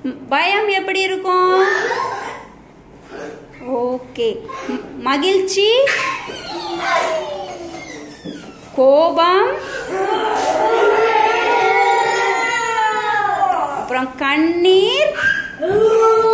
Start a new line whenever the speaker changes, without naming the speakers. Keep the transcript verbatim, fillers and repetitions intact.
பயம் எப்படி இருக்கும்? ஓகே. மகிழ்ச்சி, கோபம், அப்புறம் கண்ணீர்,